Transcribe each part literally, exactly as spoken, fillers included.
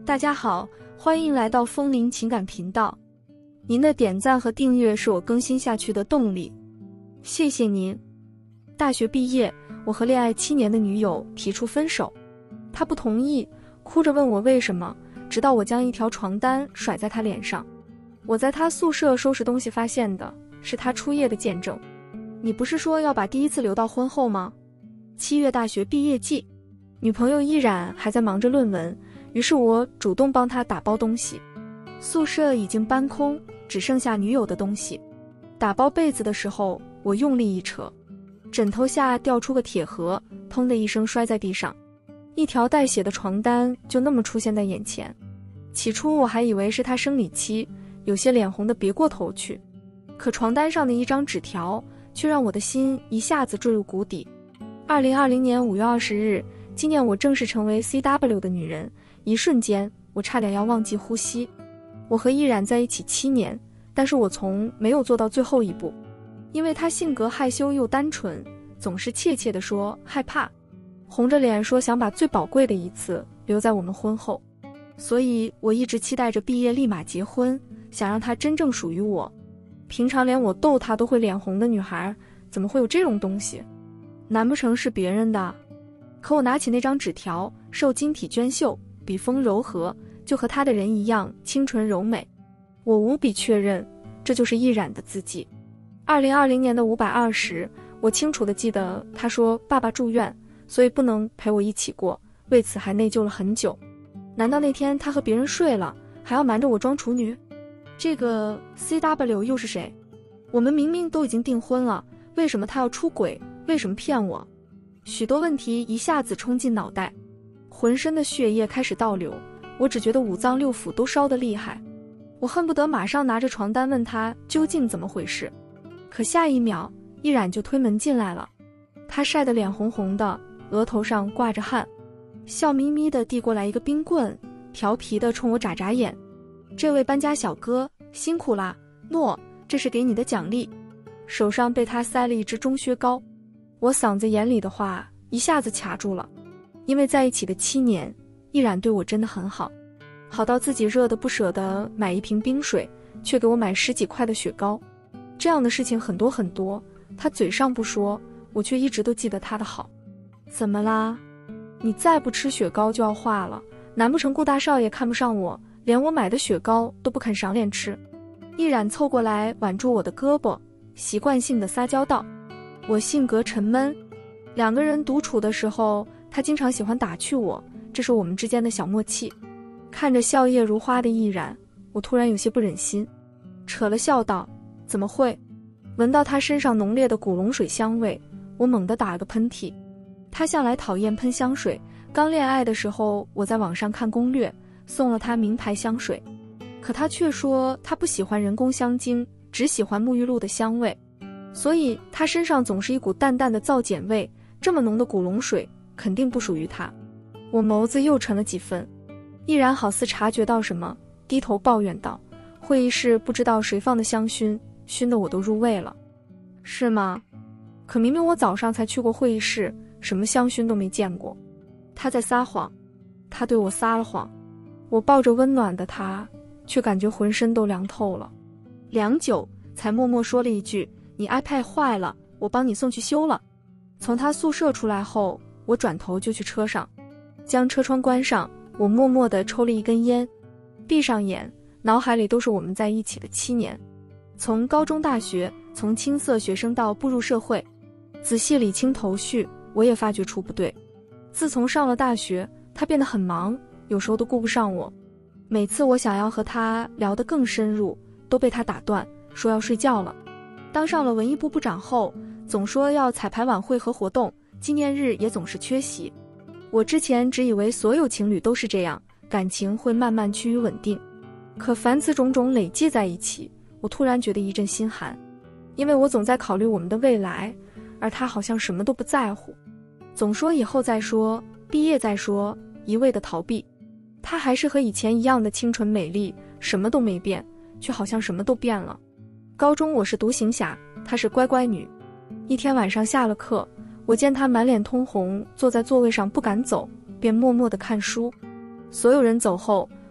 大家好，欢迎来到风铃情感频道。您的点赞和订阅是我更新下去的动力，谢谢您。大学毕业，我和恋爱七年的女友提出分手，她不同意，哭着问我为什么，直到我将一条床单甩在她脸上。我在她宿舍收拾东西发现的，是她初夜的见证。你不是说要把第一次留到婚后吗？七月大学毕业季，女朋友依然还在忙着论文，于是我主动帮她打包东西。宿舍已经搬空，只剩下女友的东西。打包被子的时候，我用力一扯，枕头下掉出个铁盒，砰的一声摔在地上，一条带血的床单就那么出现在眼前。起初我还以为是她生理期，有些脸红的别过头去，可床单上的一张纸条却让我的心一下子坠入谷底。二零二零年五月二十日，纪念我正式成为 C W 的女人，一瞬间我差点要忘记呼吸。我和依然在一起七年，但是我从没有做到最后一步，因为她性格害羞又单纯，总是怯怯地说害怕，红着脸说想把最宝贵的一次留在我们婚后。所以我一直期待着毕业立马结婚，想让她真正属于我。平常连我逗她都会脸红的女孩，怎么会有这种东西？难不成是别人的？可我拿起那张纸条，受晶体娟秀，笔锋柔和，就和她的人一样清纯柔美。我无比确认，这就是易染的字迹。二零二零年的五百二十，我清楚地记得她说爸爸住院，所以不能陪我一起过，为此还内疚了很久。难道那天她和别人睡了，还要瞒着我装处女？这个 C W 又是谁？我们明明都已经订婚了，为什么他要出轨？为什么骗我？许多问题一下子冲进脑袋，浑身的血液开始倒流，我只觉得五脏六腑都烧得厉害。我恨不得马上拿着床单问他究竟怎么回事，可下一秒依然就推门进来了。他晒得脸红红的，额头上挂着汗，笑眯眯地递过来一个冰棍，调皮地冲我眨眨眼。这位搬家小哥辛苦啦，诺，这是给你的奖励。手上被他塞了一只中薛高，我嗓子眼里的话一下子卡住了，因为在一起的七年，依然对我真的很好，好到自己热得不舍得买一瓶冰水，却给我买十几块的雪糕。这样的事情很多很多，他嘴上不说，我却一直都记得他的好。怎么啦？你再不吃雪糕就要化了，难不成顾大少爷看不上我，连我买的雪糕都不肯赏脸吃？依然凑过来挽住我的胳膊，习惯性的撒娇道。我性格沉闷，两个人独处的时候，他经常喜欢打趣我，这是我们之间的小默契。看着笑靥如花的依然，我突然有些不忍心，扯了笑道，怎么会？闻到他身上浓烈的古龙水香味，我猛地打了个喷嚏。他向来讨厌喷香水，刚恋爱的时候我在网上看攻略，送了他名牌香水，可他却说他不喜欢人工香精，只喜欢沐浴露的香味，所以他身上总是一股淡淡的皂碱味，这么浓的古龙水肯定不属于他。我眸子又沉了几分，依然好似察觉到什么，低头抱怨道，会议室不知道谁放的香薰，熏得我都入味了。是吗？可明明我早上才去过会议室，什么香薰都没见过。他在撒谎，他对我撒了谎。我抱着温暖的他，却感觉浑身都凉透了。良久，才默默说了一句，你 iPad 坏了，我帮你送去修了。从他宿舍出来后，我转头就去车上，将车窗关上，我默默地抽了一根烟，闭上眼，脑海里都是我们在一起的七年，从高中大学，从青涩学生到步入社会。仔细理清头绪，我也发觉出不对。自从上了大学，他变得很忙，有时候都顾不上我。每次我想要和他聊得更深入，都被他打断，说要睡觉了。当上了文艺部部长后，总说要彩排晚会和活动，纪念日也总是缺席。我之前只以为所有情侣都是这样，感情会慢慢趋于稳定，可凡此种种累积在一起，我突然觉得一阵心寒，因为我总在考虑我们的未来，而他好像什么都不在乎，总说以后再说，毕业再说，一味的逃避。她还是和以前一样的清纯美丽，什么都没变，却好像什么都变了。高中我是独行侠，她是乖乖女。一天晚上下了课，我见她满脸通红，坐在座位上不敢走，便默默地看书。所有人走后，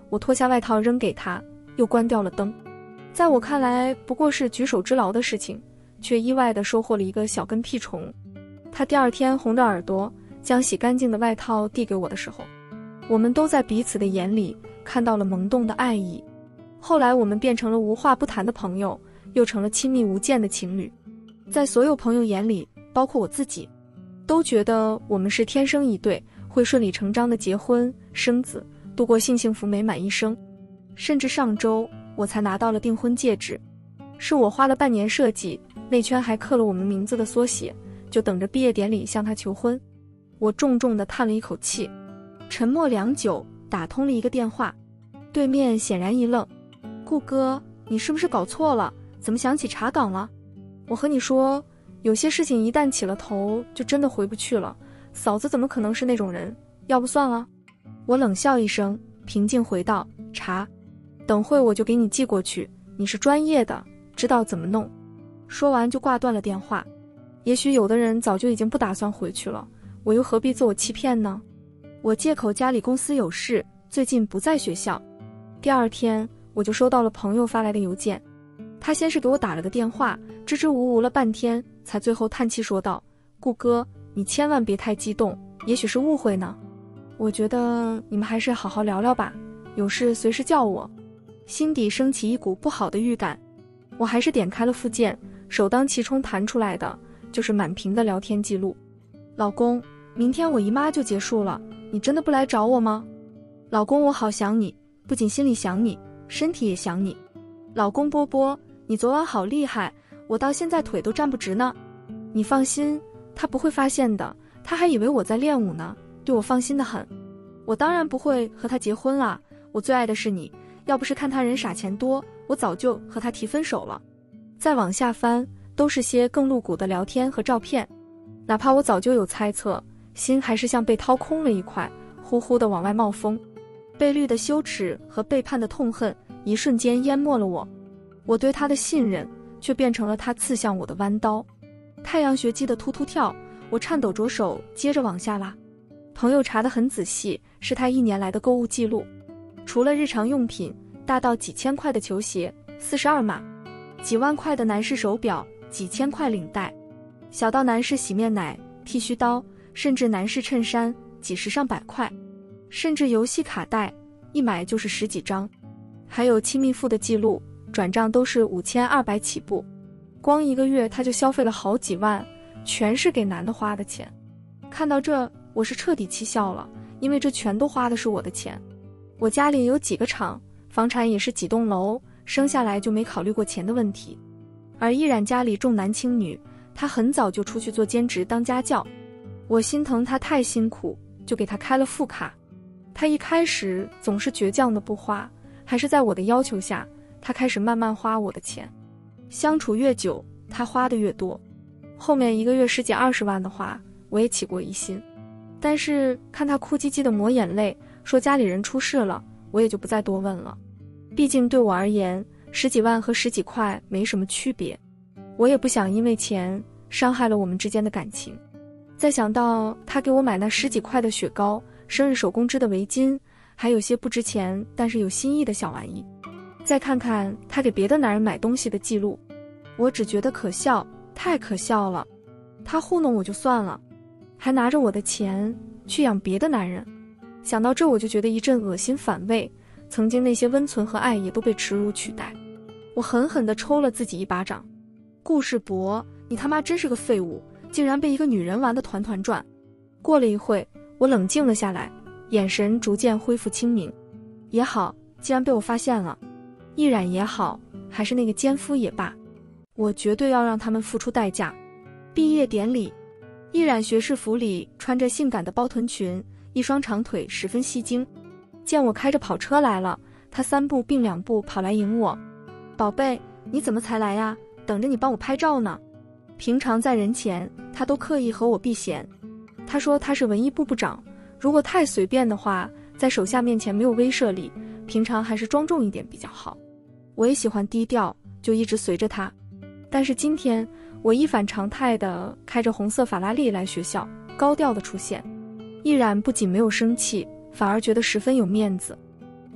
我脱下外套扔给他，又关掉了灯。在我看来不过是举手之劳的事情，却意外地收获了一个小跟屁虫。他第二天红着耳朵将洗干净的外套递给我的时候，我们都在彼此的眼里看到了萌动的爱意。后来我们变成了无话不谈的朋友，又成了亲密无间的情侣。在所有朋友眼里，包括我自己，都觉得我们是天生一对，会顺理成章的结婚生子，度过幸幸福美满一生。甚至上周我才拿到了订婚戒指，是我花了半年设计，内圈还刻了我们名字的缩写，就等着毕业典礼向他求婚。我重重地叹了一口气，沉默良久，打通了一个电话。对面显然一愣，顾哥，你是不是搞错了？怎么想起查岗了？我和你说，有些事情一旦起了头，就真的回不去了。嫂子怎么可能是那种人？要不算了。我冷笑一声，平静回道：查，等会我就给你寄过去，你是专业的，知道怎么弄。说完就挂断了电话。也许有的人早就已经不打算回去了，我又何必自我欺骗呢？我借口家里公司有事，最近不在学校。第二天我就收到了朋友发来的邮件，他先是给我打了个电话，支支吾吾了半天，才最后叹气说道：顾哥，你千万别太激动，也许是误会呢。我觉得你们还是好好聊聊吧，有事随时叫我。心底升起一股不好的预感，我还是点开了附件，首当其冲弹出来的就是满屏的聊天记录。老公，明天我姨妈就结束了，你真的不来找我吗？老公，我好想你，不仅心里想你，身体也想你。老公波波，你昨晚好厉害，我到现在腿都站不直呢。你放心，他不会发现的，他还以为我在练舞呢，对我放心得很。我当然不会和他结婚啦，我最爱的是你，要不是看他人傻钱多，我早就和他提分手了。再往下翻，都是些更露骨的聊天和照片，哪怕我早就有猜测，心还是像被掏空了一块，呼呼地往外冒风。被绿的羞耻和背叛的痛恨一瞬间淹没了我，我对他的信任却变成了他刺向我的弯刀。太阳穴击得突突跳，我颤抖着手接着往下拉。朋友查得很仔细，是他一年来的购物记录，除了日常用品，大到几千块的球鞋四十二码，几万块的男士手表，几千块领带，小到男士洗面奶、剃须刀，甚至男士衬衫，几十上百块，甚至游戏卡带，一买就是十几张。还有亲密付的记录，转账都是五千二百起步，光一个月他就消费了好几万，全是给男的花的钱。看到这，我是彻底气笑了，因为这全都花的是我的钱。我家里有几个厂，房产也是几栋楼，生下来就没考虑过钱的问题。而依然家里重男轻女，他很早就出去做兼职当家教，我心疼他太辛苦，就给他开了副卡。他一开始总是倔强的不花，还是在我的要求下，他开始慢慢花我的钱。相处越久，他花的越多，后面一个月十几二十万的花，我也起过疑心。但是看他哭唧唧的抹眼泪，说家里人出事了，我也就不再多问了。毕竟对我而言，十几万和十几块没什么区别，我也不想因为钱伤害了我们之间的感情。再想到他给我买那十几块的雪糕，生日手工织的围巾，还有些不值钱但是有心意的小玩意，再看看他给别的男人买东西的记录，我只觉得可笑，太可笑了。他糊弄我就算了，还拿着我的钱去养别的男人。想到这，我就觉得一阵恶心反胃，曾经那些温存和爱也都被耻辱取代。我狠狠地抽了自己一巴掌。顾世博，你他妈真是个废物，竟然被一个女人玩得团团转。过了一会，我冷静了下来，眼神逐渐恢复清明。也好，既然被我发现了，易染也好，还是那个奸夫也罢，我绝对要让他们付出代价。毕业典礼，易染学士服里穿着性感的包臀裙，一双长腿十分吸睛。见我开着跑车来了，他三步并两步跑来迎我。宝贝，你怎么才来呀？等着你帮我拍照呢。平常在人前，他都刻意和我避嫌。他说他是文艺部部长，如果太随便的话，在手下面前没有威慑力，平常还是庄重一点比较好。我也喜欢低调，就一直随着他。但是今天，我一反常态地开着红色法拉利来学校，高调地出现。易染不仅没有生气，反而觉得十分有面子。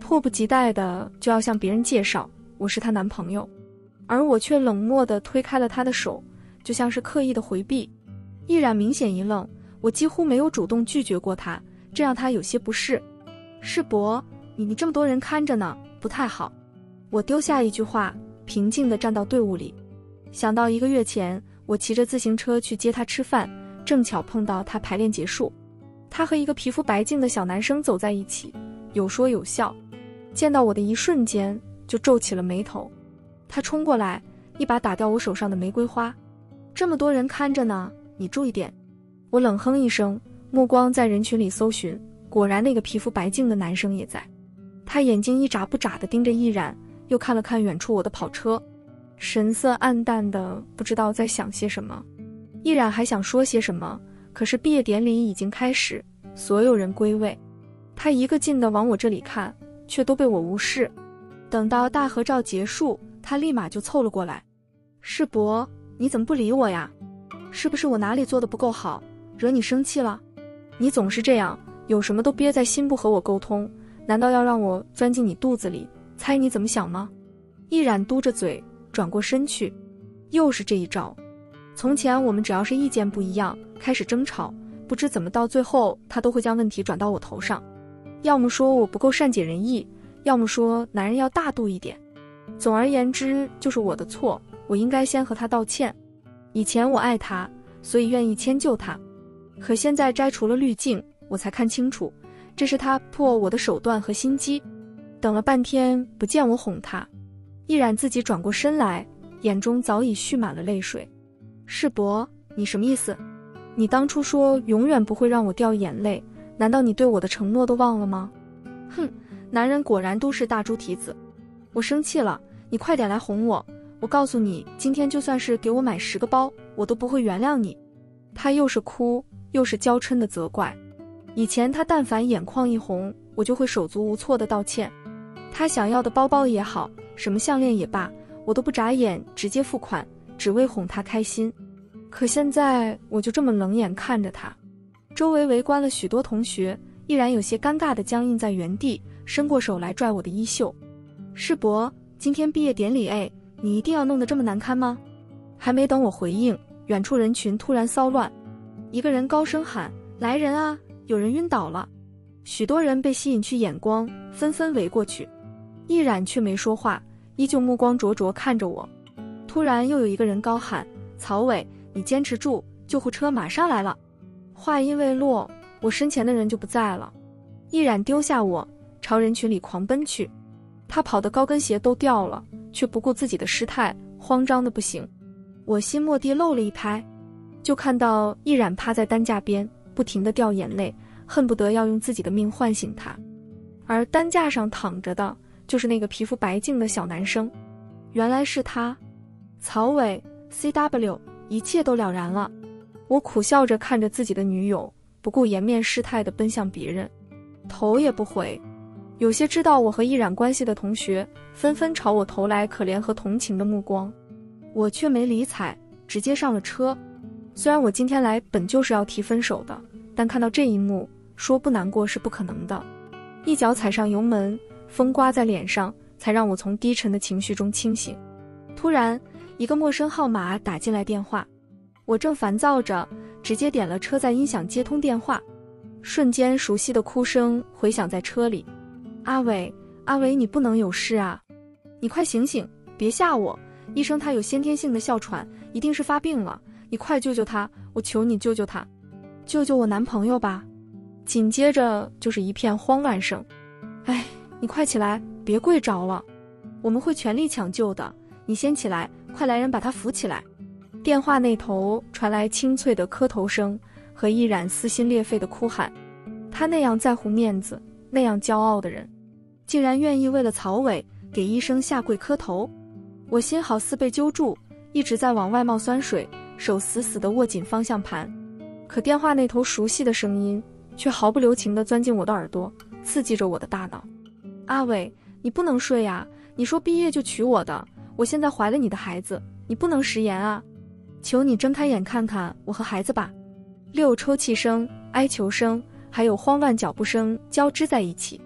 迫不及待的就要向别人介绍我是她男朋友，而我却冷漠地推开了他的手，就像是刻意的回避。易然明显一愣，我几乎没有主动拒绝过他，这让他有些不适。世博，你你这么多人看着呢，不太好。我丢下一句话，平静地站到队伍里。想到一个月前，我骑着自行车去接他吃饭，正巧碰到他排练结束，他和一个皮肤白净的小男生走在一起，有说有笑。见到我的一瞬间，就皱起了眉头。他冲过来，一把打掉我手上的玫瑰花。这么多人看着呢，你注意点。我冷哼一声，目光在人群里搜寻，果然那个皮肤白净的男生也在。他眼睛一眨不眨地盯着易然，又看了看远处我的跑车，神色暗淡的不知道在想些什么。易然还想说些什么，可是毕业典礼已经开始，所有人归位，他一个劲地往我这里看，却都被我无视。等到大合照结束，他立马就凑了过来。世博，你怎么不理我呀？是不是我哪里做得不够好，惹你生气了？你总是这样，有什么都憋在心不和我沟通，难道要让我钻进你肚子里，猜你怎么想吗？易然嘟着嘴，转过身去。又是这一招。从前我们只要是意见不一样，开始争吵，不知怎么到最后他都会将问题转到我头上，要么说我不够善解人意，要么说男人要大度一点。总而言之，就是我的错，我应该先和他道歉。以前我爱他，所以愿意迁就他，可现在摘除了滤镜，我才看清楚，这是他破我的手段和心机。等了半天不见我哄他，易然自己转过身来，眼中早已蓄满了泪水。世博，你什么意思？你当初说永远不会让我掉眼泪，难道你对我的承诺都忘了吗？哼，男人果然都是大猪蹄子。我生气了，你快点来哄我。我告诉你，今天就算是给我买十个包，我都不会原谅你。他又是哭又是娇嗔的责怪。以前他但凡眼眶一红，我就会手足无措的道歉。他想要的包包也好，什么项链也罢，我都不眨眼直接付款，只为哄他开心。可现在我就这么冷眼看着他。周围围观了许多同学，依然有些尴尬的僵硬在原地，伸过手来拽我的衣袖。世博，今天毕业典礼，哎，你一定要弄得这么难堪吗？还没等我回应，远处人群突然骚乱，一个人高声喊：来人啊，有人晕倒了。许多人被吸引去眼光，纷纷围过去。易然却没说话，依旧目光灼灼看着我。突然又有一个人高喊：曹伟，你坚持住，救护车马上来了。话音未落，我身前的人就不在了。易然丢下我，朝人群里狂奔去。他跑得高跟鞋都掉了，却不顾自己的失态，慌张的不行。我心蓦地漏了一拍，就看到易然趴在担架边，不停地掉眼泪，恨不得要用自己的命唤醒他。而担架上躺着的就是那个皮肤白净的小男生。原来是他。曹伟 C W， 一切都了然了。我苦笑着看着自己的女友，不顾颜面失态地奔向别人，头也不回。有些知道我和易然关系的同学纷纷朝我投来可怜和同情的目光，我却没理睬，直接上了车。虽然我今天来本就是要提分手的，但看到这一幕，说不难过是不可能的。一脚踩上油门，风刮在脸上，才让我从低沉的情绪中清醒。突然，一个陌生号码打进来电话，我正烦躁着，直接点了车载音响接通电话。瞬间熟悉的哭声回响在车里。阿伟，阿伟，你不能有事啊！你快醒醒，别吓我！医生他有先天性的哮喘，一定是发病了，你快救救他，我求你救救他，救救我男朋友吧！紧接着就是一片慌乱声。哎，你快起来，别跪着了，我们会全力抢救的，你先起来，快来人把他扶起来。电话那头传来清脆的磕头声和易然撕心裂肺的哭喊。他那样在乎面子，那样骄傲的人，竟然愿意为了曹伟给医生下跪磕头。我心好似被揪住，一直在往外冒酸水，手死死地握紧方向盘。可电话那头熟悉的声音却毫不留情地钻进我的耳朵，刺激着我的大脑。阿伟，你不能睡啊，你说毕业就娶我的，我现在怀了你的孩子，你不能食言啊，求你睁开眼看看我和孩子吧。六抽泣声、哀求声还有慌乱脚步声交织在一起。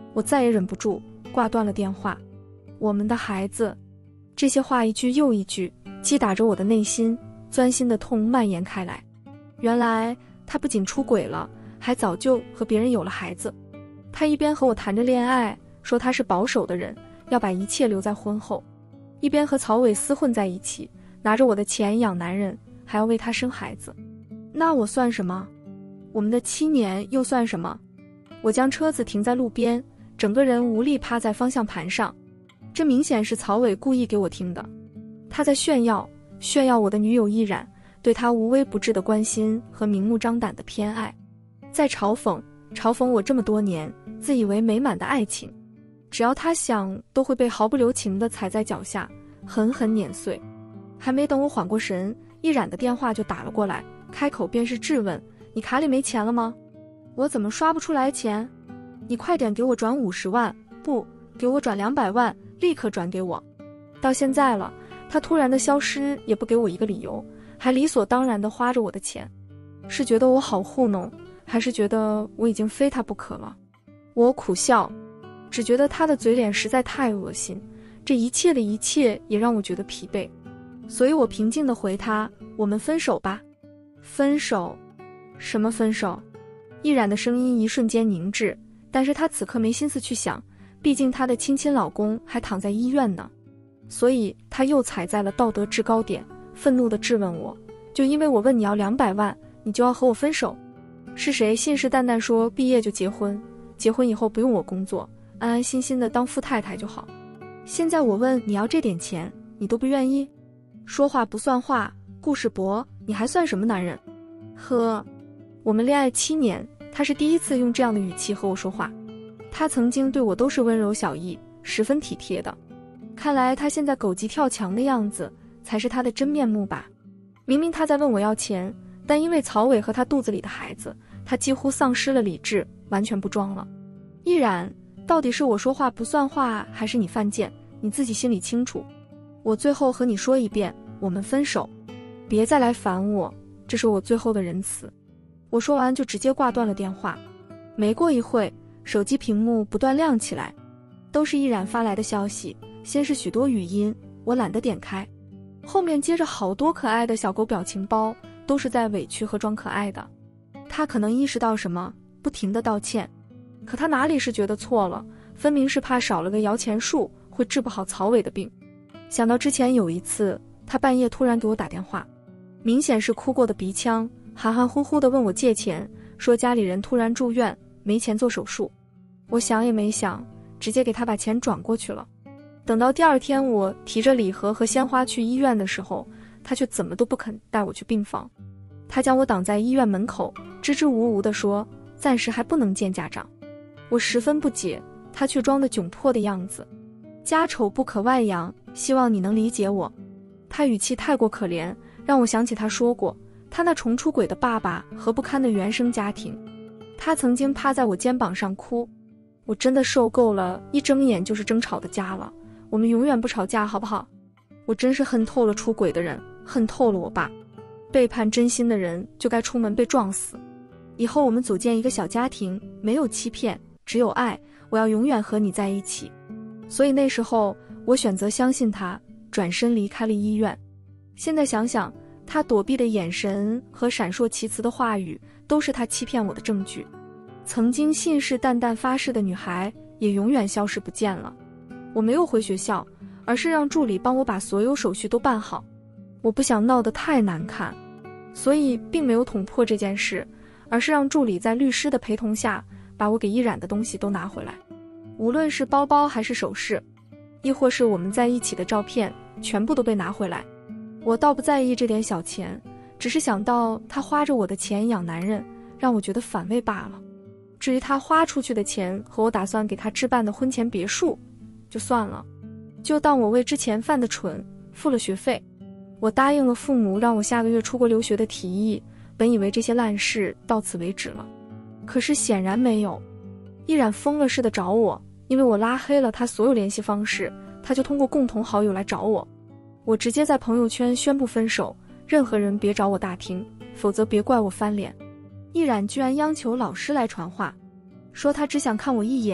我再也忍不住，挂断了电话。我们的孩子，这些话一句又一句，击打着我的内心，钻心的痛蔓延开来。原来他不仅出轨了，还早就和别人有了孩子。他一边和我谈着恋爱，说他是保守的人，要把一切留在婚后，一边和曹伟厮混在一起，拿着我的钱养男人，还要为他生孩子。那我算什么？我们的七年又算什么？我将车子停在路边，整个人无力趴在方向盘上。这明显是曹伟故意给我听的。他在炫耀，炫耀我的女友依然对他无微不至的关心和明目张胆的偏爱，在嘲讽，嘲讽我这么多年自以为美满的爱情，只要他想都会被毫不留情地踩在脚下，狠狠碾碎。还没等我缓过神，依然的电话就打了过来，开口便是质问：你卡里没钱了吗？我怎么刷不出来钱？你快点给我转五十万，不，给我转两百万，立刻转给我。到现在了，他突然的消失也不给我一个理由，还理所当然地花着我的钱。是觉得我好糊弄，还是觉得我已经非他不可了？我苦笑，只觉得他的嘴脸实在太恶心，这一切的一切也让我觉得疲惫。所以我平静地回他：我们分手吧。分手？什么分手？依然的声音一瞬间凝滞，但是她此刻没心思去想，毕竟她的亲亲老公还躺在医院呢。所以她又踩在了道德制高点，愤怒地质问我：就因为我问你要两百万，你就要和我分手？是谁信誓旦旦说毕业就结婚，结婚以后不用我工作，安安心心的当富太太就好？现在我问你要这点钱，你都不愿意？说话不算话，故事薄，你还算什么男人？呵，我们恋爱七年，他是第一次用这样的语气和我说话。他曾经对我都是温柔小意，十分体贴的。看来他现在狗急跳墙的样子才是他的真面目吧。明明他在问我要钱，但因为曹伟和他肚子里的孩子，他几乎丧失了理智，完全不装了。依然，到底是我说话不算话，还是你犯贱？你自己心里清楚。我最后和你说一遍，我们分手，别再来烦我，这是我最后的仁慈。我说完就直接挂断了电话。没过一会，手机屏幕不断亮起来，都是依然发来的消息。先是许多语音，我懒得点开，后面接着好多可爱的小狗表情包，都是在委屈和装可爱的。他可能意识到什么，不停地道歉，可他哪里是觉得错了，分明是怕少了个摇钱树会治不好曹伟的病。想到之前有一次，他半夜突然给我打电话，明显是哭过的鼻腔，含含糊糊地问我借钱，说家里人突然住院，没钱做手术。我想也没想，直接给他把钱转过去了。等到第二天我提着礼盒和鲜花去医院的时候，他却怎么都不肯带我去病房。他将我挡在医院门口，支支吾吾地说暂时还不能见家长。我十分不解，他却装得窘迫的样子。家丑不可外扬，希望你能理解我。他语气太过可怜，让我想起他说过他那重出轨的爸爸和不堪的原生家庭。他曾经趴在我肩膀上哭。我真的受够了一睁眼就是争吵的家了，我们永远不吵架好不好？我真是恨透了出轨的人，恨透了我爸。背叛真心的人就该出门被撞死。以后我们组建一个小家庭，没有欺骗，只有爱，我要永远和你在一起。所以那时候我选择相信他，转身离开了医院。现在想想，他躲避的眼神和闪烁其词的话语，都是他欺骗我的证据。曾经信誓旦旦发誓的女孩，也永远消失不见了。我没有回学校，而是让助理帮我把所有手续都办好。我不想闹得太难看，所以并没有捅破这件事，而是让助理在律师的陪同下，把我给依然的东西都拿回来。无论是包包还是首饰，亦或是我们在一起的照片，全部都被拿回来。我倒不在意这点小钱，只是想到他花着我的钱养男人，让我觉得反胃罢了。至于他花出去的钱和我打算给他置办的婚前别墅，就算了，就当我为之前犯的蠢付了学费。我答应了父母让我下个月出国留学的提议，本以为这些烂事到此为止了，可是显然没有。依然疯了似的找我，因为我拉黑了他所有联系方式，他就通过共同好友来找我。我直接在朋友圈宣布分手，任何人别找我打听，否则别怪我翻脸。依然居然央求老师来传话，说他只想看我一眼，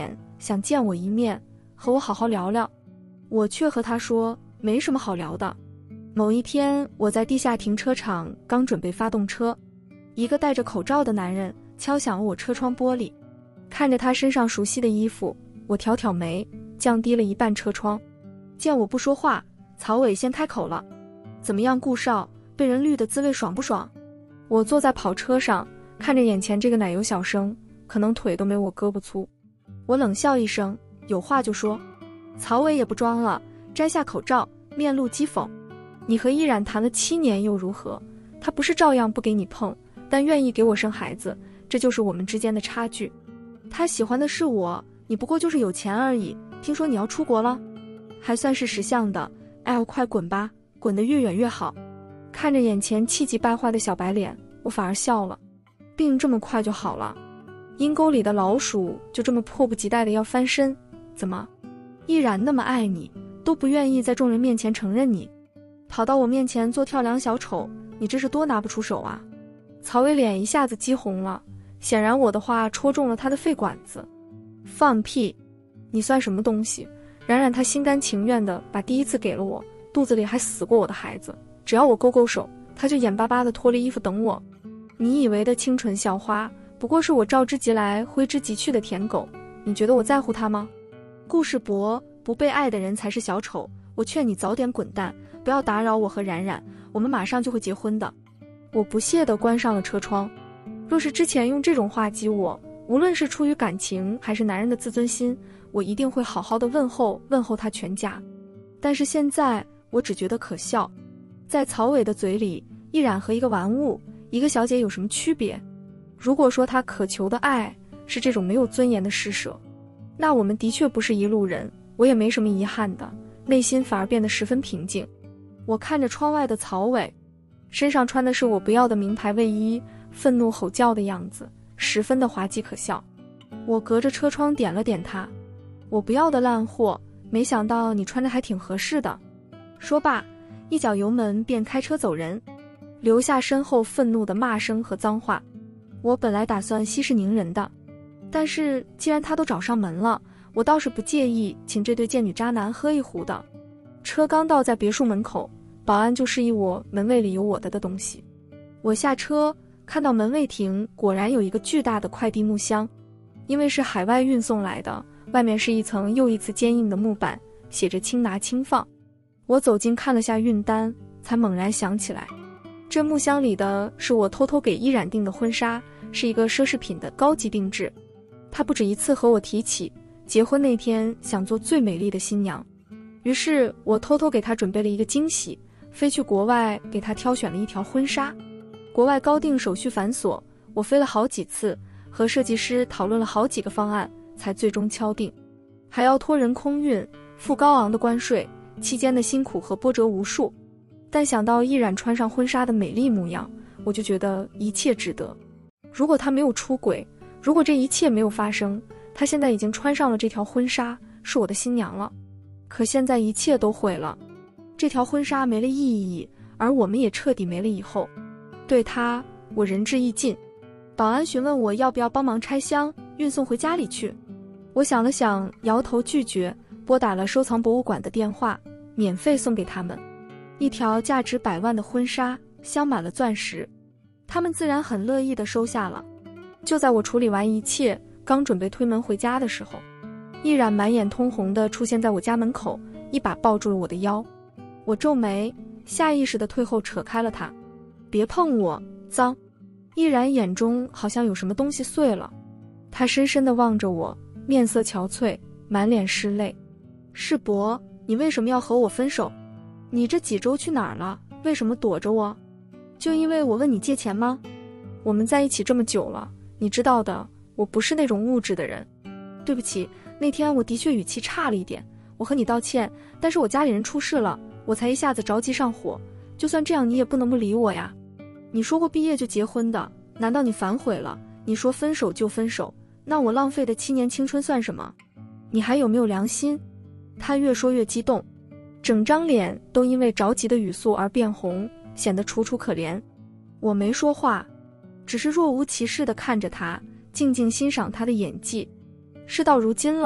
想见我一面，和我好好聊聊。我却和他说没什么好聊的。某一天，我在地下停车场刚准备发动车，一个戴着口罩的男人敲响了我车窗玻璃。看着他身上熟悉的衣服，我挑挑眉，降低了一半车窗。见我不说话，曹伟先开口了：怎么样，顾少，被人绿的滋味爽不爽？我坐在跑车上，看着眼前这个奶油小生，可能腿都没我胳膊粗。我冷笑一声，有话就说。曹伟也不装了，摘下口罩，面露讥讽：你和依然谈了七年又如何？他不是照样不给你碰，但愿意给我生孩子，这就是我们之间的差距。他喜欢的是我，你不过就是有钱而已。听说你要出国了，还算是识相的。哎呦，快滚吧，滚得越远越好。看着眼前气急败坏的小白脸，我反而笑了。病这么快就好了？阴沟里的老鼠就这么迫不及待的要翻身？怎么，依然那么爱你，都不愿意在众人面前承认你，跑到我面前做跳梁小丑，你这是多拿不出手啊？曹伟脸一下子激红了，显然我的话戳中了他的肺管子。放屁！你算什么东西？冉冉他心甘情愿地把第一次给了我，肚子里还死过我的孩子，只要我勾勾手，他就眼巴巴地脱了衣服等我。你以为的清纯校花，不过是我召之即来挥之即去的舔狗，你觉得我在乎他吗？故事薄，不被爱的人才是小丑。我劝你早点滚蛋，不要打扰我和冉冉，我们马上就会结婚的。我不屑地关上了车窗。若是之前用这种话激我，无论是出于感情还是男人的自尊心，我一定会好好的问候问候他全家。但是现在我只觉得可笑。在曹伟的嘴里，依然和一个玩物，一个小姐有什么区别？如果说他渴求的爱是这种没有尊严的施舍，那我们的确不是一路人。我也没什么遗憾的，内心反而变得十分平静。我看着窗外的曹伟，身上穿的是我不要的名牌卫衣，愤怒吼叫的样子十分的滑稽可笑。我隔着车窗点了点他：我不要的烂货，没想到你穿着还挺合适的。说罢，一脚油门便开车走人，留下身后愤怒的骂声和脏话。我本来打算息事宁人的，但是既然他都找上门了，我倒是不介意请这对贱女渣男喝一壶的。车刚到在别墅门口，保安就示意我门卫里有我的的东西。我下车，看到门卫亭果然有一个巨大的快递木箱，因为是海外运送来的，外面是一层又一次坚硬的木板，写着轻拿轻放。我走近看了下运单，才猛然想起来，这木箱里的是我偷偷给依然订的婚纱，是一个奢侈品的高级定制。他不止一次和我提起结婚那天想做最美丽的新娘，于是我偷偷给他准备了一个惊喜，飞去国外给他挑选了一条婚纱。国外高定手续繁琐，我飞了好几次，和设计师讨论了好几个方案，才最终敲定。还要托人空运，付高昂的关税，期间的辛苦和波折无数。但想到依然穿上婚纱的美丽模样，我就觉得一切值得。如果他没有出轨，如果这一切没有发生，他现在已经穿上了这条婚纱，是我的新娘了。可现在一切都毁了，这条婚纱没了意义，而我们也彻底没了以后。对他，我仁至义尽。保安询问我要不要帮忙拆箱，运送回家里去。我想了想，摇头拒绝，拨打了收藏博物馆的电话，免费送给他们一条价值百万的婚纱，镶满了钻石。他们自然很乐意地收下了。就在我处理完一切，刚准备推门回家的时候，依然满眼通红地出现在我家门口，一把抱住了我的腰。我皱眉，下意识地退后扯开了他。别碰我，脏！依然眼中好像有什么东西碎了，他深深地望着我，面色憔悴，满脸湿泪。世博，你为什么要和我分手？你这几周去哪儿了？为什么躲着我？就因为我问你借钱吗？我们在一起这么久了，你知道的，我不是那种物质的人。对不起，那天我的确语气差了一点，我和你道歉，但是我家里人出事了，我才一下子着急上火。就算这样，你也不能不理我呀。你说过毕业就结婚的，难道你反悔了？你说分手就分手，那我浪费的七年青春算什么？你还有没有良心？他越说越激动，整张脸都因为着急的语速而变红，显得楚楚可怜。我没说话，只是若无其事地看着他，静静欣赏他的演技。事到如今了，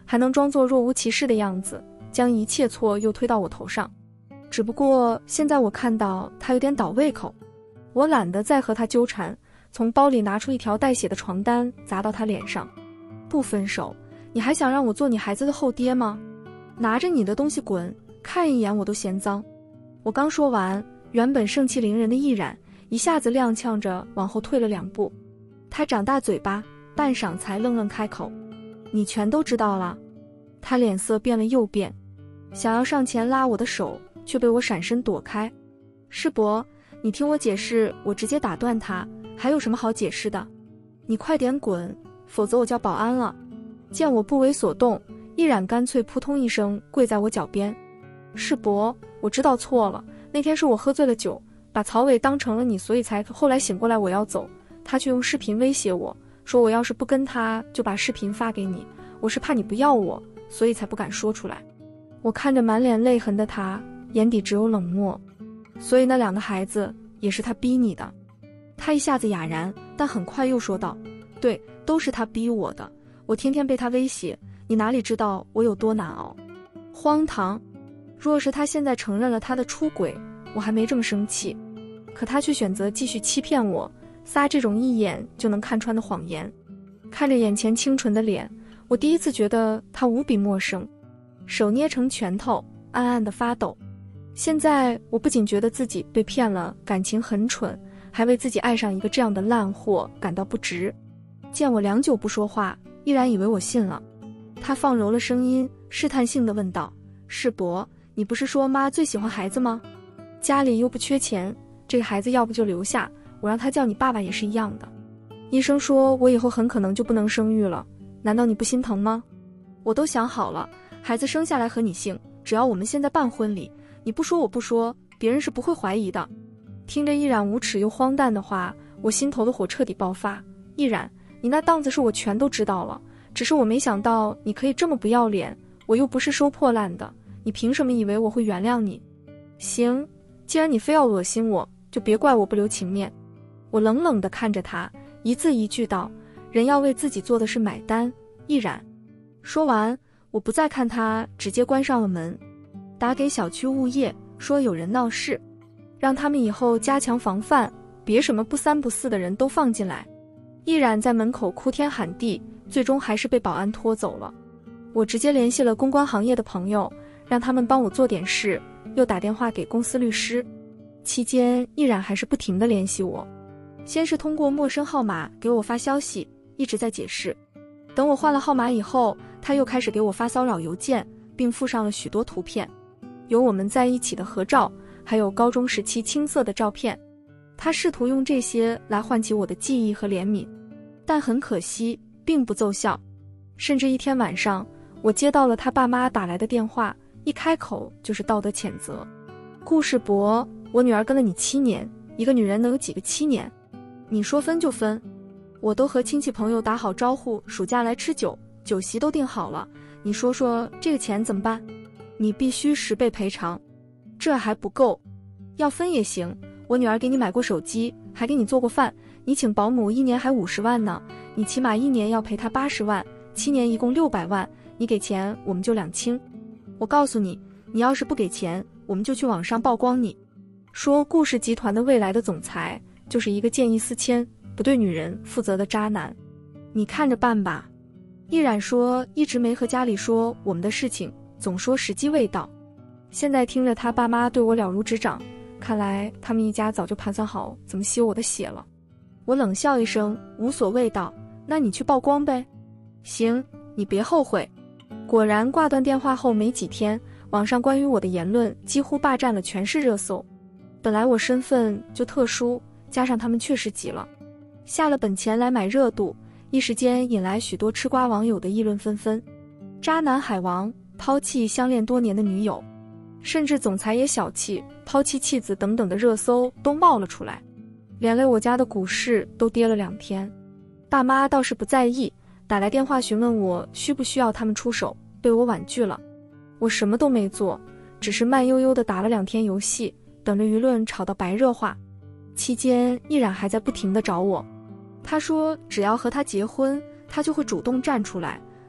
还能装作若无其事的样子，将一切错又推到我头上。只不过现在我看到他有点倒胃口，我懒得再和他纠缠，从包里拿出一条带血的床单砸到他脸上。不分手，你还想让我做你孩子的后爹吗？拿着你的东西滚，看一眼我都嫌脏。我刚说完，原本盛气凌人的易然一下子踉跄着往后退了两步。他长大嘴巴，半晌才愣愣开口：你全都知道了。他脸色变了又变，想要上前拉我的手，却被我闪身躲开。世伯，你听我解释。我直接打断他，还有什么好解释的？你快点滚，否则我叫保安了。见我不为所动，易然干脆扑通一声跪在我脚边。世伯，我知道错了，那天是我喝醉了酒，把曹伟当成了你，所以才后来醒过来我要走，他却用视频威胁我，说我要是不跟他就把视频发给你，我是怕你不要我，所以才不敢说出来。我看着满脸泪痕的他，眼底只有冷漠。所以那两个孩子也是他逼你的？他一下子哑然，但很快又说道：对，都是他逼我的，我天天被他威胁，你哪里知道我有多难熬。荒唐！若是他现在承认了他的出轨，我还没这么生气，可他却选择继续欺骗我，撒这种一眼就能看穿的谎言。看着眼前清纯的脸，我第一次觉得他无比陌生，手捏成拳头，暗暗地发抖。现在我不仅觉得自己被骗了，感情很蠢，还为自己爱上一个这样的烂货感到不值。见我良久不说话，依然以为我信了。他放柔了声音，试探性地问道：世伯，你不是说妈最喜欢孩子吗？家里又不缺钱，这个孩子要不就留下，我让他叫你爸爸也是一样的。医生说我以后很可能就不能生育了，难道你不心疼吗？我都想好了，孩子生下来和你姓，只要我们现在办婚礼，你不说我不说，别人是不会怀疑的。听着易然无耻又荒诞的话，我心头的火彻底爆发。易然，你那档子事我全都知道了，只是我没想到你可以这么不要脸，我又不是收破烂的，你凭什么以为我会原谅你？行，既然你非要恶心我，就别怪我不留情面。我冷冷地看着他，一字一句道：人要为自己做的事买单。易然。说完，我不再看他，直接关上了门，打给小区物业说有人闹事，让他们以后加强防范，别什么不三不四的人都放进来。易然在门口哭天喊地，最终还是被保安拖走了。我直接联系了公关行业的朋友，让他们帮我做点事，又打电话给公司律师。期间易然还是不停地联系我，先是通过陌生号码给我发消息，一直在解释。等我换了号码以后，他又开始给我发骚扰邮件，并附上了许多图片，有我们在一起的合照，还有高中时期青涩的照片。他试图用这些来唤起我的记忆和怜悯，但很可惜并不奏效。甚至一天晚上，我接到了他爸妈打来的电话，一开口就是道德谴责。顾世伯，我女儿跟了你七年，一个女人能有几个七年？你说分就分，我都和亲戚朋友打好招呼，暑假来吃酒，酒席都订好了，你说说这个钱怎么办？你必须十倍赔偿。这还不够，要分也行，我女儿给你买过手机，还给你做过饭，你请保姆一年还五十万呢，你起码一年要赔她八十万，七年一共六百万，你给钱我们就两清。我告诉你，你要是不给钱，我们就去网上曝光你，说顾氏集团的未来的总裁就是一个见异思迁、不对女人负责的渣男，你看着办吧。易然说一直没和家里说我们的事情，总说时机未到。现在听着他爸妈对我了如指掌，看来他们一家早就盘算好怎么吸我的血了。我冷笑一声，无所谓道：那你去曝光呗。行，你别后悔。果然挂断电话后没几天，网上关于我的言论几乎霸占了全市热搜。本来我身份就特殊，加上他们确实急了，下了本钱来买热度，一时间引来许多吃瓜网友的议论纷纷。渣男海王抛弃相恋多年的女友，甚至总裁也小气抛弃妻子等等的热搜都冒了出来，连累我家的股市都跌了两天。爸妈倒是不在意，打来电话询问我需不需要他们出手，被我婉拒了。我什么都没做，只是慢悠悠地打了两天游戏，等着舆论炒到白热化。期间依然还在不停地找我，他说只要和他结婚，他就会主动站出来，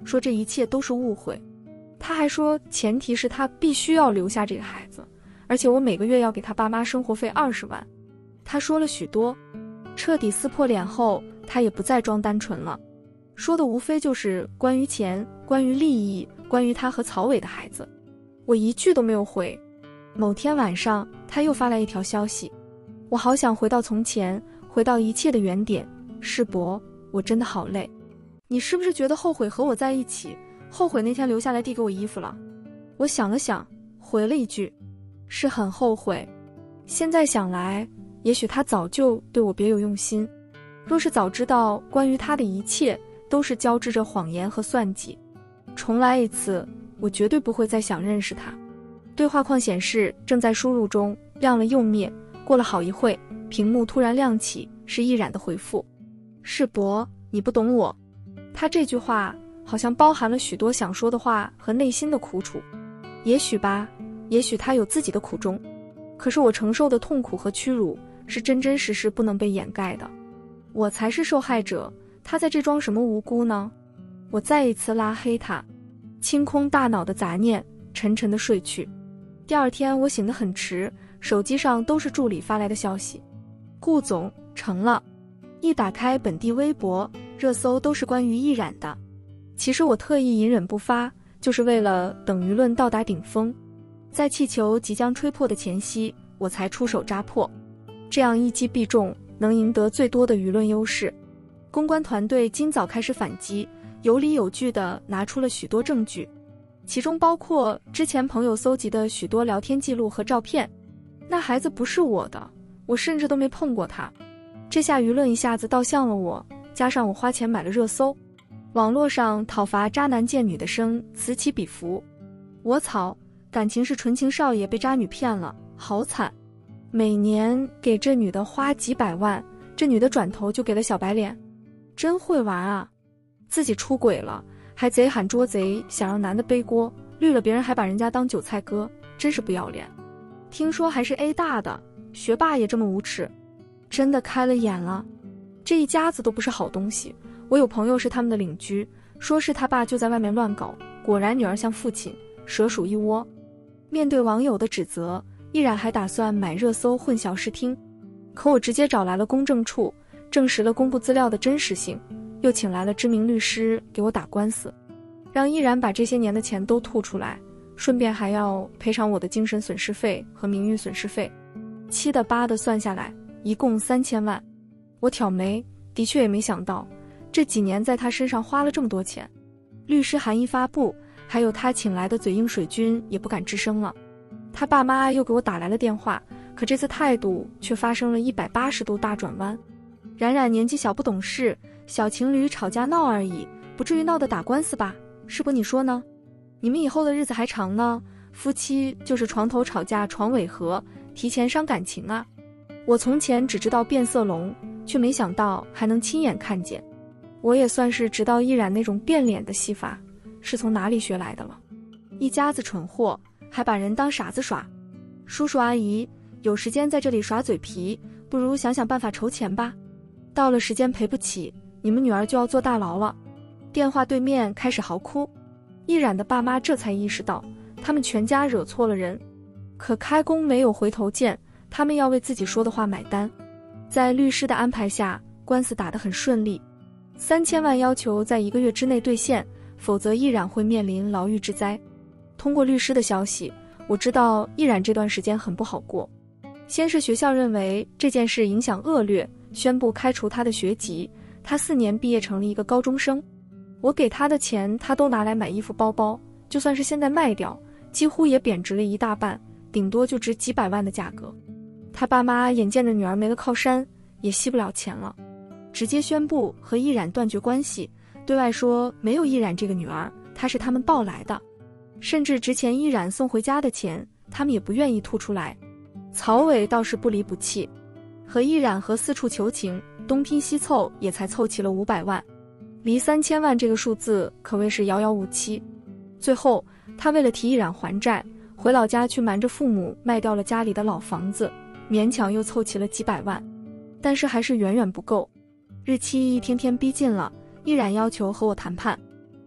说这一切都是误会。他还说前提是他必须要留下这个孩子，而且我每个月要给他爸妈生活费二十万。他说了许多，彻底撕破脸后，他也不再装单纯了，说的无非就是关于钱，关于利益，关于他和曹伟的孩子。我一句都没有回。某天晚上，他又发来一条消息，我好想回到从前，回到一切的原点。世博，我真的好累。你是不是觉得后悔和我在一起，后悔那天留下来递给我衣服了？我想了想，回了一句，是很后悔。现在想来，也许他早就对我别有用心。若是早知道关于他的一切都是交织着谎言和算计，重来一次，我绝对不会再想认识他。对话框显示正在输入中，亮了又灭。过了好一会，屏幕突然亮起，是易然的回复。世博，你不懂我。他这句话好像包含了许多想说的话和内心的苦楚。也许吧，也许他有自己的苦衷，可是我承受的痛苦和屈辱是真真实实不能被掩盖的。我才是受害者，他在这装什么无辜呢？我再一次拉黑他，清空大脑的杂念，沉沉的睡去。第二天我醒得很迟，手机上都是助理发来的消息。顾总，成了。一打开本地微博，热搜都是关于易然的。其实我特意隐忍不发，就是为了等舆论到达顶峰，在气球即将吹破的前夕，我才出手扎破，这样一击必中，能赢得最多的舆论优势。公关团队今早开始反击，有理有据地拿出了许多证据，其中包括之前朋友搜集的许多聊天记录和照片。那孩子不是我的，我甚至都没碰过他。这下舆论一下子倒向了我，加上我花钱买了热搜，网络上讨伐渣男贱女的声此起彼伏。我操，感情是纯情少爷被渣女骗了，好惨。每年给这女的花几百万，这女的转头就给了小白脸，真会玩啊。自己出轨了还贼喊捉贼，想让男的背锅，绿了别人还把人家当韭菜割，真是不要脸。听说还是 A 大的，学霸也这么无耻，真的开了眼了。这一家子都不是好东西。我有朋友是他们的邻居，说是他爸就在外面乱搞，果然女儿像父亲，蛇鼠一窝。面对网友的指责，依然还打算买热搜混淆视听，可我直接找来了公证处，证实了公布资料的真实性，又请来了知名律师给我打官司，让依然把这些年的钱都吐出来，顺便还要赔偿我的精神损失费和名誉损失费，七的八的算下来一共三千万。我挑眉，的确也没想到这几年在他身上花了这么多钱。律师函一发布，还有他请来的嘴硬水军也不敢吱声了。他爸妈又给我打来了电话，可这次态度却发生了一百八十度大转弯。冉冉年纪小不懂事，小情侣吵架闹而已，不至于闹得打官司吧？是不你说呢？你们以后的日子还长呢，夫妻就是床头吵架床尾和，提前伤感情啊。我从前只知道变色龙，却没想到还能亲眼看见。我也算是直到依然那种变脸的戏法是从哪里学来的了。一家子蠢货还把人当傻子耍。叔叔阿姨有时间在这里耍嘴皮，不如想想办法筹钱吧。到了时间赔不起，你们女儿就要坐大牢了。电话对面开始嚎哭，依然的爸妈这才意识到他们全家惹错了人，可开弓没有回头箭，他们要为自己说的话买单。在律师的安排下，官司打得很顺利，三千万要求在一个月之内兑现，否则依然会面临牢狱之灾。通过律师的消息，我知道依然这段时间很不好过。先是学校认为这件事影响恶劣，宣布开除他的学籍，他四年毕业成了一个高中生。我给他的钱他都拿来买衣服包包，就算是现在卖掉，几乎也贬值了一大半，顶多就值几百万的价格。他爸妈眼见着女儿没了靠山，也吸不了钱了，直接宣布和依然断绝关系，对外说没有依然这个女儿，她是他们抱来的，甚至之前依然送回家的钱他们也不愿意吐出来。曹伟倒是不离不弃，和依然和四处求情，东拼西凑也才凑齐了五百万，离三千万这个数字可谓是遥遥无期。最后他为了替依然还债，回老家去瞒着父母卖掉了家里的老房子，勉强又凑齐了几百万，但是还是远远不够。日期一天天逼近了，依然要求和我谈判。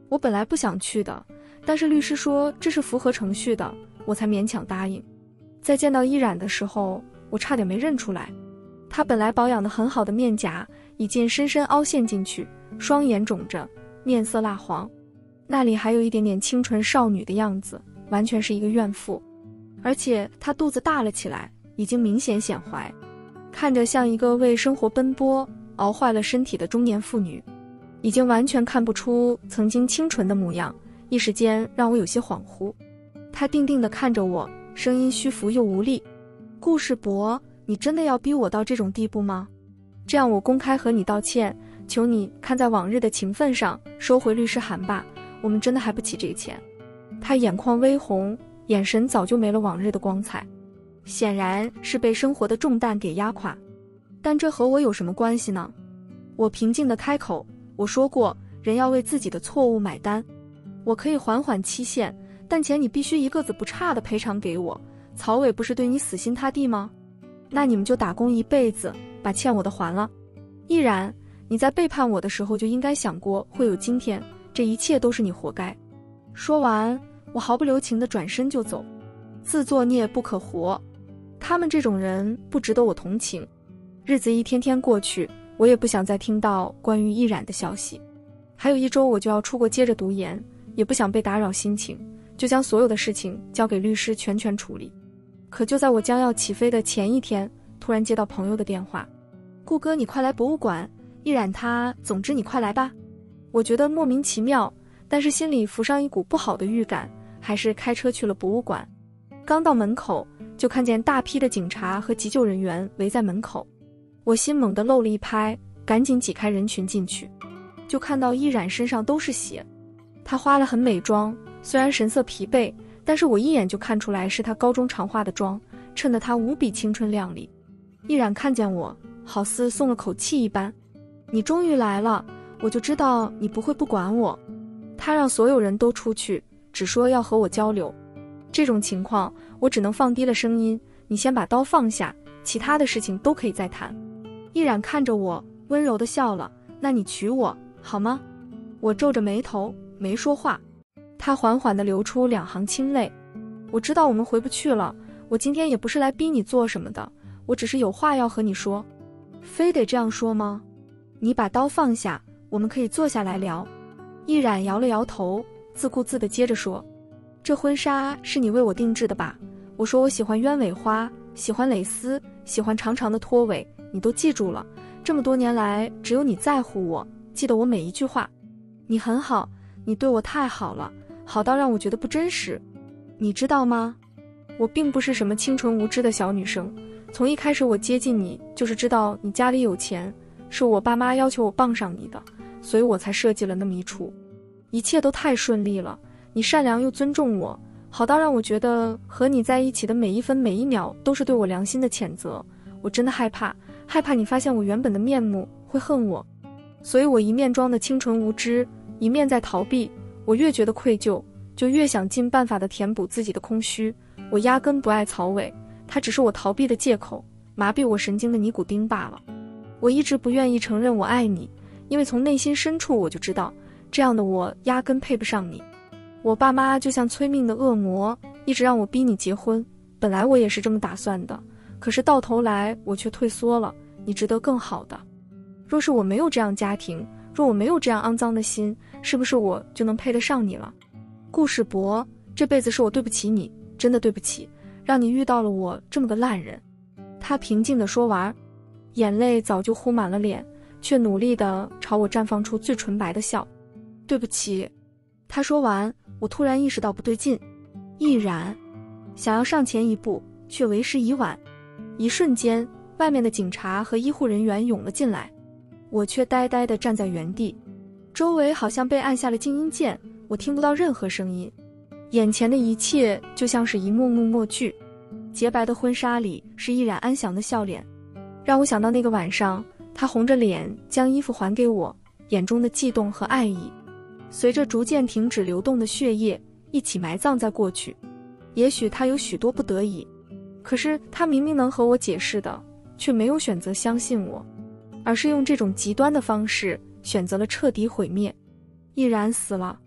我本来不想去的，但是律师说这是符合程序的，我才勉强答应。在见到依然的时候，我差点没认出来。她本来保养得很好的面颊已经深深凹陷进去，双眼肿着，面色蜡黄，那里还有一点点清纯少女的样子，完全是一个怨妇。而且她肚子大了起来，已经明显显怀，看着像一个为生活奔波熬坏了身体的中年妇女，已经完全看不出曾经清纯的模样，一时间让我有些恍惚。她定定地看着我，声音虚浮又无力。顾世博，你真的要逼我到这种地步吗？这样我公开和你道歉，求你看在往日的情分上收回律师函吧，我们真的还不起这个钱。他眼眶微红，眼神早就没了往日的光彩，显然是被生活的重担给压垮。但这和我有什么关系呢？我平静地开口，我说过人要为自己的错误买单，我可以缓缓期限，但钱你必须一个子不差的赔偿给我。曹伟不是对你死心塌地吗？那你们就打工一辈子，把欠我的还了。依然，你在背叛我的时候就应该想过会有今天，这一切都是你活该。说完，我毫不留情地转身就走。自作孽不可活，他们这种人不值得我同情。日子一天天过去，我也不想再听到关于依然的消息。还有一周我就要出国接着读研，也不想被打扰心情，就将所有的事情交给律师全权处理。可就在我将要起飞的前一天，突然接到朋友的电话，顾哥你快来博物馆，依然他，总之你快来吧。我觉得莫名其妙，但是心里浮上一股不好的预感，还是开车去了博物馆。刚到门口，就看见大批的警察和急救人员围在门口，我心猛地漏了一拍，赶紧挤开人群进去，就看到依然身上都是血。他化了很美妆，虽然神色疲惫，但是我一眼就看出来是他高中常化的妆，衬得他无比青春靓丽。依然看见我，好似松了口气一般，你终于来了，我就知道你不会不管我。他让所有人都出去，只说要和我交流。这种情况，我只能放低了声音，你先把刀放下，其他的事情都可以再谈。依然看着我，温柔地笑了，那你娶我，好吗？我皱着眉头，没说话。他缓缓地流出两行清泪。我知道我们回不去了，我今天也不是来逼你做什么的，我只是有话要和你说。非得这样说吗？你把刀放下，我们可以坐下来聊。依然摇了摇头，自顾自地接着说，这婚纱是你为我定制的吧？我说我喜欢鸢尾花，喜欢蕾丝，喜欢长长的拖尾，你都记住了。这么多年来，只有你在乎我，记得我每一句话。你很好，你对我太好了，好到让我觉得不真实。你知道吗？我并不是什么清纯无知的小女生，从一开始我接近你，就是知道你家里有钱，是我爸妈要求我傍上你的，所以我才设计了那么一出。一切都太顺利了，你善良又尊重我，好到让我觉得和你在一起的每一分每一秒都是对我良心的谴责。我真的害怕，害怕你发现我原本的面目，会恨我。所以我一面装的清纯无知，一面在逃避。我越觉得愧疚，就越想尽办法地填补自己的空虚。我压根不爱曹伟，他只是我逃避的借口，麻痹我神经的尼古丁罢了。我一直不愿意承认我爱你，因为从内心深处我就知道，这样的我压根配不上你。我爸妈就像催命的恶魔，一直让我逼你结婚，本来我也是这么打算的，可是到头来我却退缩了，你值得更好的。若是我没有这样家庭，若我没有这样肮脏的心，是不是我就能配得上你了？顾世博，这辈子是我对不起你，真的对不起，让你遇到了我这么个烂人。他平静地说完，眼泪早就糊满了脸，却努力地朝我绽放出最纯白的笑。对不起。他说完，我突然意识到不对劲，毅然想要上前一步，却为时已晚。一瞬间，外面的警察和医护人员涌了进来，我却呆呆地站在原地，周围好像被按下了静音键，我听不到任何声音。眼前的一切就像是一幕幕默剧，洁白的婚纱里是依然安详的笑脸，让我想到那个晚上，他红着脸将衣服还给我，眼中的悸动和爱意，随着逐渐停止流动的血液一起埋葬在过去。也许他有许多不得已，可是他明明能和我解释的，却没有选择相信我，而是用这种极端的方式选择了彻底毁灭。毅然死了，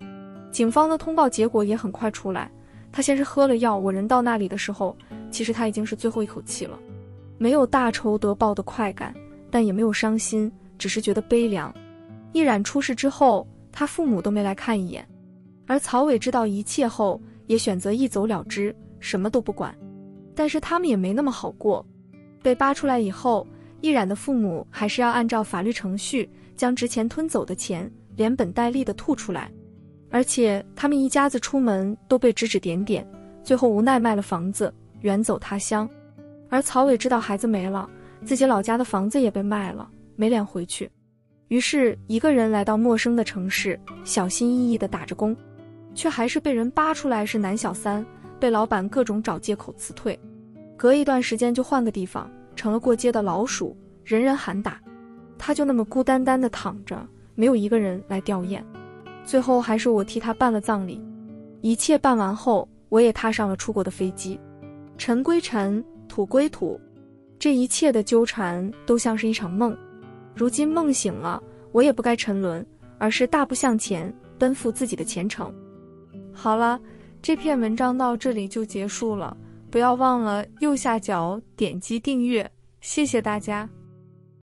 警方的通报结果也很快出来，他先是喝了药，我人到那里的时候，其实他已经是最后一口气了，没有大仇得报的快感，但也没有伤心，只是觉得悲凉。易冉出事之后，他父母都没来看一眼，而曹伟知道一切后，也选择一走了之，什么都不管。但是他们也没那么好过，被扒出来以后，易冉的父母还是要按照法律程序，将之前吞走的钱连本带利的吐出来，而且他们一家子出门都被指指点点，最后无奈卖了房子，远走他乡。而曹伟知道孩子没了，自己老家的房子也被卖了，没脸回去，于是一个人来到陌生的城市，小心翼翼地打着工，却还是被人扒出来是男小三，被老板各种找借口辞退。隔一段时间就换个地方，成了过街的老鼠，人人喊打。他就那么孤单单地躺着，没有一个人来吊唁。最后还是我替他办了葬礼。一切办完后，我也踏上了出国的飞机。尘归尘，土归土，这一切的纠缠都像是一场梦。如今梦醒了，我也不该沉沦，而是大步向前，奔赴自己的前程。好了，这篇文章到这里就结束了，不要忘了右下角点击订阅，谢谢大家。